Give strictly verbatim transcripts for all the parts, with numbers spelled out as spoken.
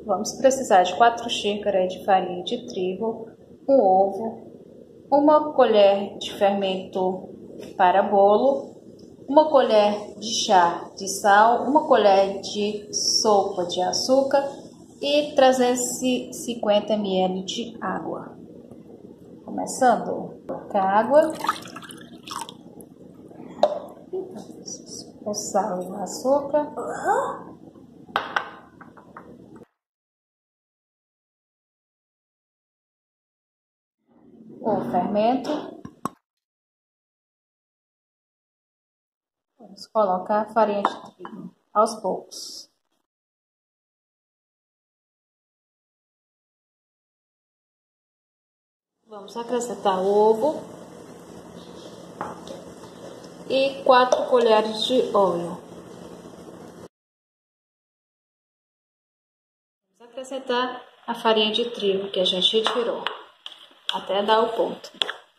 Vamos precisar de quatro xícaras de farinha de trigo, um ovo, uma colher de fermento para bolo, uma colher de chá de sal, uma colher de sopa de açúcar e trezentos e cinquenta mililitros de água. Começando, colocar água, o sal e o açúcar. O fermento. Vamos colocar a farinha de trigo aos poucos. Vamos acrescentar o ovo e quatro colheres de óleo. Vamos acrescentar a farinha de trigo que a gente tirou, até dar o ponto.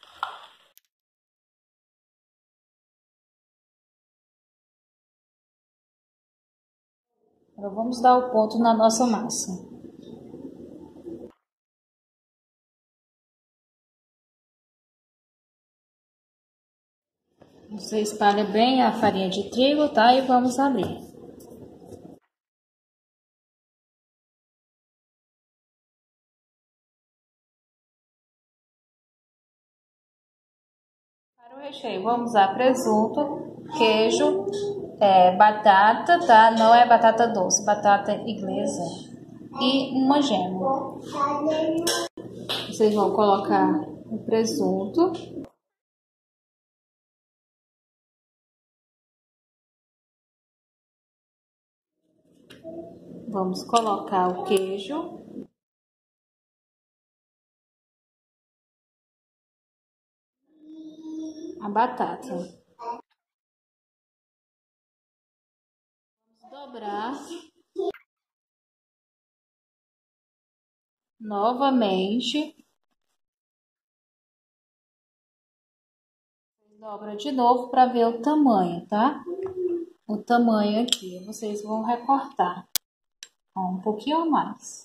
Agora vamos dar o ponto na nossa massa. Você espalha bem a farinha de trigo, tá? E vamos abrir. Para o recheio, vamos usar presunto, queijo, é, batata, tá? Não é batata doce, batata inglesa e uma gema. Vocês vão colocar o presunto. Vamos colocar o queijo. A batata. Vamos dobrar. Novamente. Dobra de novo para ver o tamanho, tá? O tamanho aqui. Vocês vão recortar. Ó, um pouquinho a mais.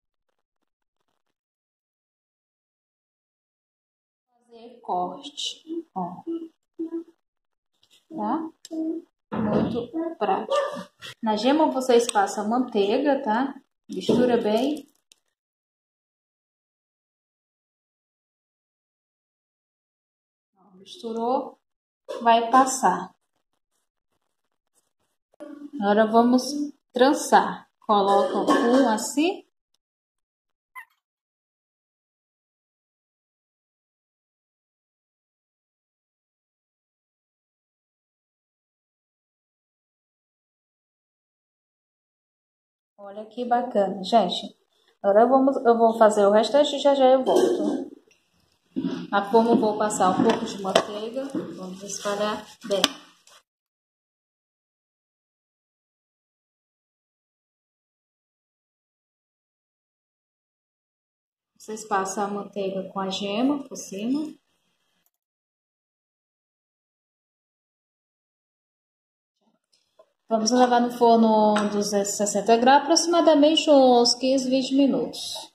Fazer corte, ó. Tá? Muito prático. Na gema vocês passam manteiga, tá? Mistura bem. Ó, misturou, vai passar. Agora vamos trançar. Coloca um assim. Olha que bacana, gente. Agora vamos, eu vou fazer o restante e já já eu volto. A forma eu vou passar um pouco de manteiga. Vamos espalhar bem. Vocês passam a manteiga com a gema por cima. Vamos levar no forno duzentos e sessenta graus, aproximadamente uns quinze, vinte minutos.